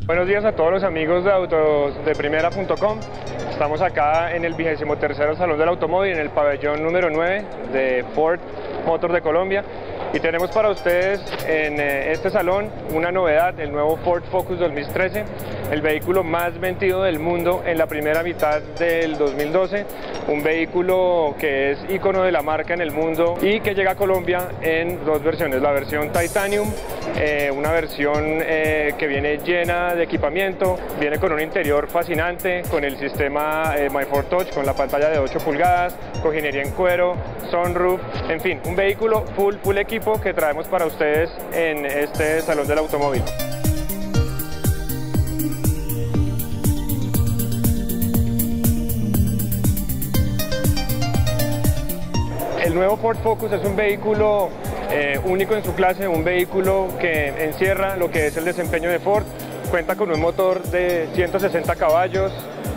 Buenos días a todos los amigos de autosdeprimera.com. Estamos acá en el 23º Salón del Automóvil, en el pabellón número 9 de Ford Motor de Colombia. Y tenemos para ustedes en este salón una novedad, el nuevo Ford Focus 2013, el vehículo más vendido del mundo en la primera mitad del 2012, un vehículo que es ícono de la marca en el mundo y que llega a Colombia en dos versiones, la versión Titanium, una versión que viene llena de equipamiento, viene con un interior fascinante, con el sistema My Ford Touch, con la pantalla de 8 pulgadas, cojinería en cuero, sunroof, en fin, un vehículo full equipo que traemos para ustedes en este Salón del Automóvil. El nuevo Ford Focus es un vehículo único en su clase, un vehículo que encierra lo que es el desempeño de Ford. Cuenta con un motor de 160 caballos,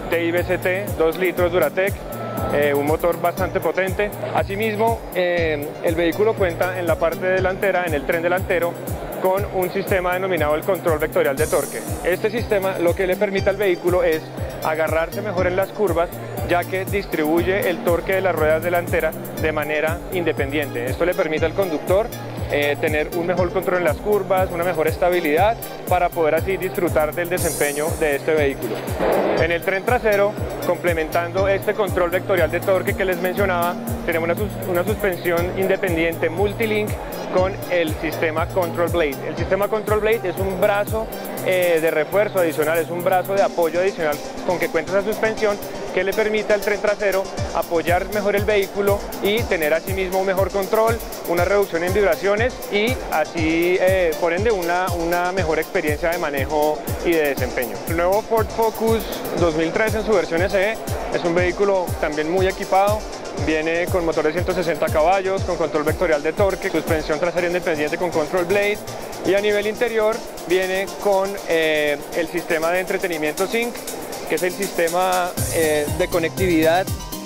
TIBCT, 2 litros Duratec, un motor bastante potente. Asimismo, el vehículo cuenta en la parte delantera, en el tren delantero, con un sistema denominado el control vectorial de torque. Este sistema lo que le permite al vehículo es agarrarse mejor en las curvas, ya que distribuye el torque de las ruedas delanteras de manera independiente. Esto le permite al conductor tener un mejor control en las curvas, una mejor estabilidad, para poder así disfrutar del desempeño de este vehículo. En el tren trasero, complementando este control vectorial de torque que les mencionaba, tenemos una suspensión independiente Multilink con el sistema Control Blade. El sistema Control Blade es un brazo de refuerzo adicional, es un brazo de apoyo adicional con que cuenta esa suspensión que le permite al tren trasero apoyar mejor el vehículo y tener asimismo un mejor control, una reducción en vibraciones y así por ende una mejor experiencia de manejo y de desempeño. El nuevo Ford Focus 2013 en su versión SE es un vehículo también muy equipado. Viene con motor de 160 caballos, con control vectorial de torque, suspensión trasera independiente con Control Blade, y a nivel interior viene con el sistema de entretenimiento Sync, que es el sistema de conectividad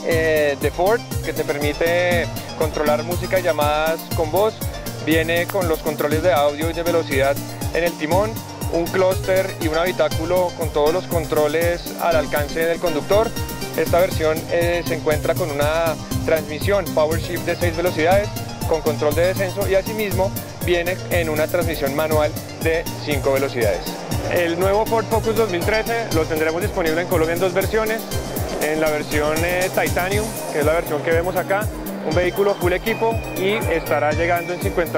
de Ford, que te permite controlar música y llamadas con voz. Viene con los controles de audio y de velocidad en el timón, un clúster y un habitáculo con todos los controles al alcance del conductor. Esta versión se encuentra con una transmisión Power Shift de 6 velocidades con control de descenso y asimismo viene en una transmisión manual de 5 velocidades. El nuevo Ford Focus 2013 lo tendremos disponible en Colombia en dos versiones. En la versión Titanium, que es la versión que vemos acá, un vehículo full equipo y estará llegando en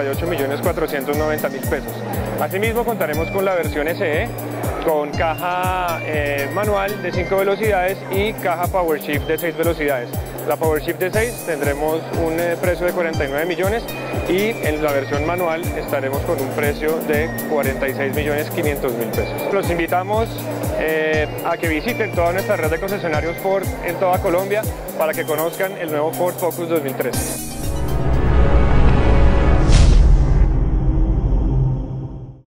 58.490.000 pesos. Asimismo contaremos con la versión SE, con caja manual de 5 velocidades y caja Power Shift de 6 velocidades. La Power Shift de 6 tendremos un precio de 49 millones y en la versión manual estaremos con un precio de 46.500.000 pesos. Los invitamos a que visiten toda nuestra red de concesionarios Ford en toda Colombia para que conozcan el nuevo Ford Focus 2013.